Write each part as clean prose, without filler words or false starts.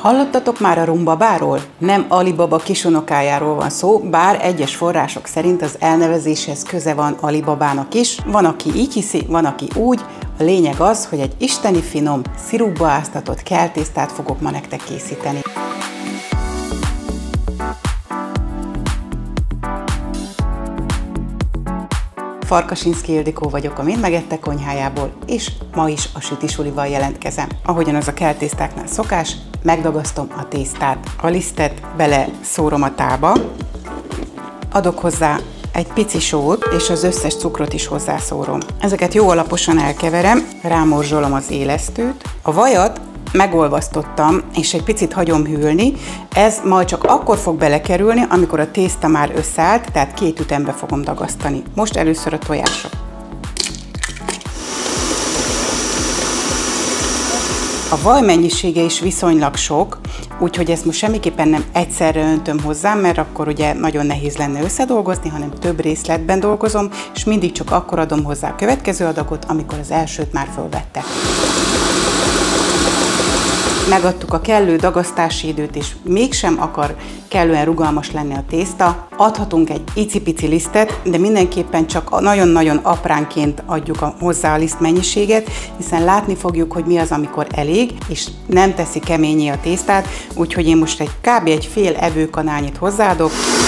Hallottatok már a rumbabáról? Nem Alibaba kisunokájáról van szó, bár egyes források szerint az elnevezéshez köze van Alibabának is. Van, aki így hiszi, van, aki úgy. A lényeg az, hogy egy isteni finom, szirupba áztatott keltésztát fogok ma nektek készíteni. Farkasinszky Ildikó vagyok a Mind Megette konyhájából, és ma is a sütisulival jelentkezem. Ahogyan az a keltésztáknál szokás, megdagasztom a tésztát. A lisztet bele szórom a tálba, adok hozzá egy pici sót, és az összes cukrot is hozzászórom. Ezeket jó alaposan elkeverem, rámorzsolom az élesztőt. A vajat megolvasztottam, és egy picit hagyom hűlni. Ez majd csak akkor fog belekerülni, amikor a tészta már összeállt, tehát 2 ütembe fogom dagasztani. Most először a tojások. A vaj mennyisége is viszonylag sok, úgyhogy ezt most semmiképpen nem egyszerre öntöm hozzá, mert akkor ugye nagyon nehéz lenne összedolgozni, hanem több részletben dolgozom, és mindig csak akkor adom hozzá a következő adagot, amikor az elsőt már fölvette. Megadtuk a kellő dagasztási időt, és mégsem akar kellően rugalmas lenni a tészta. Adhatunk egy icipici lisztet, de mindenképpen csak nagyon-nagyon apránként adjuk hozzá a liszt mennyiséget, hiszen látni fogjuk, hogy mi az, amikor elég, és nem teszi keménnyé a tésztát, úgyhogy én most kb. Egy fél evőkanálnyit hozzáadok.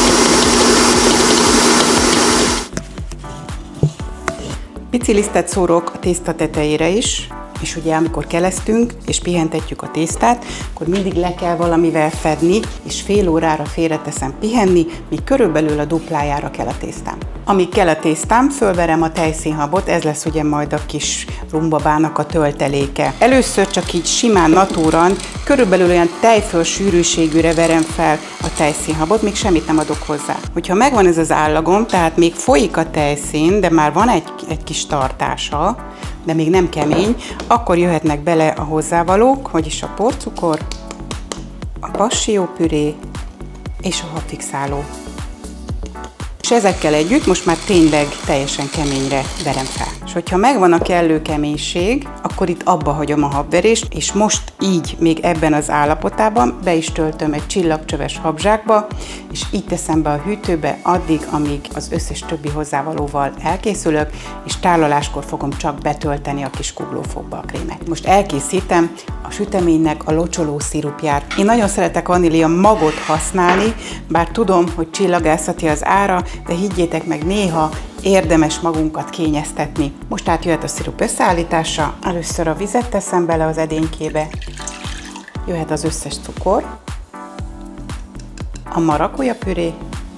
Pici lisztet szórok a tészta tetejére is, és ugye amikor kelesztünk és pihentetjük a tésztát, akkor mindig le kell valamivel fedni, és fél órára félreteszem pihenni, míg körülbelül a duplájára kell a tésztám. Amíg kell a tésztám, fölverem a tejszínhabot, ez lesz ugye majd a kis rumbabának a tölteléke. Először csak így simán natúran, körülbelül olyan tejföl sűrűségűre verem fel a tejszínhabot, még semmit nem adok hozzá. Hogyha megvan ez az állagom, tehát még folyik a tejszín, de már van egy kis tartása, de még nem kemény, akkor jöhetnek bele a hozzávalók, vagyis a porcukor, a passió-püré és a habfixáló. És ezekkel együtt most már tényleg teljesen keményre verem fel. És hogyha megvan a kellő keménység, akkor itt abba hagyom a habverést, és most így, még ebben az állapotában be is töltöm egy csillagcsöves habzsákba, és így teszem be a hűtőbe addig, amíg az összes többi hozzávalóval elkészülök, és tálaláskor fogom csak betölteni a kis kuglófokba a krémet. Most elkészítem a süteménynek a locsoló szirupját. Én nagyon szeretek vanília magot használni, bár tudom, hogy csillagászati az ára, de higgyétek meg, néha érdemes magunkat kényeztetni. Most átjöhet a szirup összeállítása. Először a vizet teszem bele az edénykébe. Jöhet az összes cukor, a marakuja püré,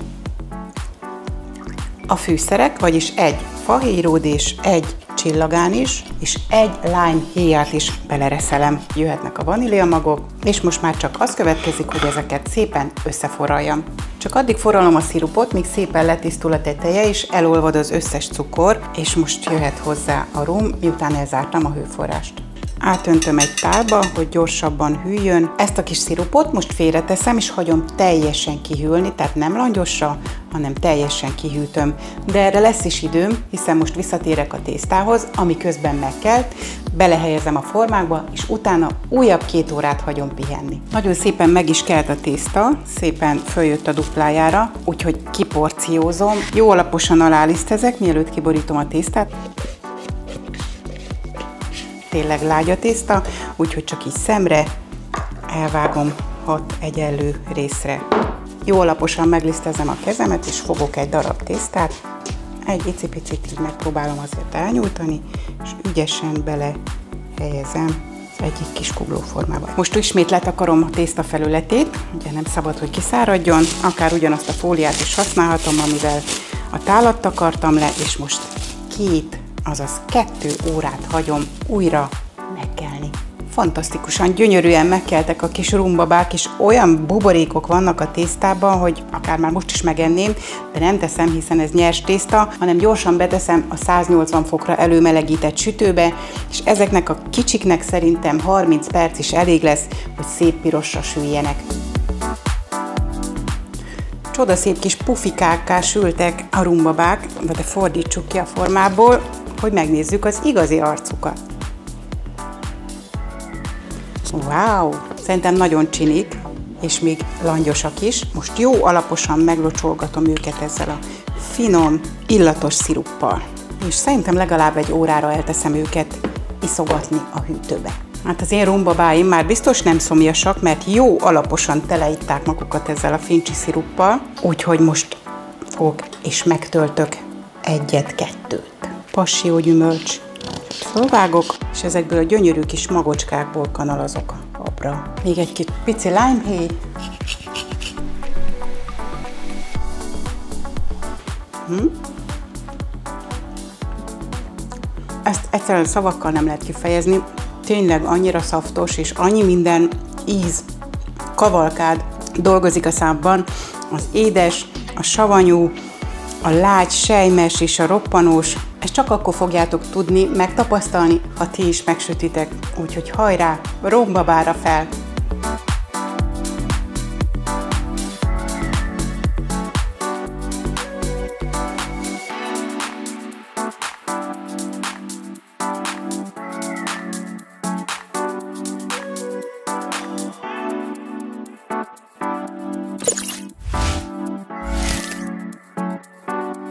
a fűszerek, vagyis egy fahéjród és egy csillagánis, és egy lime héját is belereszelem. Jöhetnek a vaníliamagok, és most már csak az következik, hogy ezeket szépen összeforraljam. Csak addig forralom a szirupot, míg szépen letisztul a teteje, és elolvad az összes cukor, és most jöhet hozzá a rum, miután elzártam a hőforrást. Átöntöm egy tálba, hogy gyorsabban hűljön. Ezt a kis szirupot most félreteszem, és hagyom teljesen kihűlni, tehát nem langyosra, hanem teljesen kihűtöm. De erre lesz is időm, hiszen most visszatérek a tésztához, ami közben megkelt, belehelyezem a formákba, és utána újabb 2 órát hagyom pihenni. Nagyon szépen meg is kelt a tészta, szépen följött a duplájára, úgyhogy kiporciózom. Jó alaposan alálisztezek, mielőtt kiborítom a tésztát. Tényleg lágy a tészta, úgyhogy csak így szemre elvágom 6 egyenlő részre. Jó alaposan meglisztezem a kezemet, és fogok egy darab tésztát. Egy icipicit így megpróbálom azért elnyújtani, és ügyesen bele helyezem egyik kis kuglóformába. Most ismét letakarom a tészta felületét, ugye nem szabad, hogy kiszáradjon, akár ugyanazt a fóliát is használhatom, amivel a tálat takartam le, és most 2 órát hagyom újra megkelni. Fantasztikusan, gyönyörűen megkeltek a kis rumbabák, és olyan buborékok vannak a tésztában, hogy akár már most is megenném, de nem teszem, hiszen ez nyers tészta, hanem gyorsan beteszem a 180 fokra előmelegített sütőbe, és ezeknek a kicsiknek szerintem 30 perc is elég lesz, hogy szép pirosra süljenek. Csodaszép kis pufikákká sültek a rumbabák, de fordítsuk ki a formából, hogy megnézzük az igazi arcukat. Wow! Szerintem nagyon csinik, és még langyosak is. Most jó alaposan meglocsolgatom őket ezzel a finom, illatos sziruppal. És szerintem legalább egy órára elteszem őket iszogatni a hűtőbe. Hát az én rombabáim már biztos nem szomjasak, mert jó alaposan teleitták magukat ezzel a fincsi sziruppal, úgyhogy most fogok és megtöltök egyet-kettőt. Passió-gyümölcs. Fölvágok, és ezekből a gyönyörű kis magocskákból kanalazok abra. Még egy kis pici limehéj. Ezt egyszerűen szavakkal nem lehet kifejezni. Tényleg annyira szaftos, és annyi minden íz, kavalkád dolgozik a számban. Az édes, a savanyú, a lágy, sejmes és a roppanós. Ezt csak akkor fogjátok tudni megtapasztalni, ha ti is megsütitek. Úgyhogy hajrá, rombabára fel!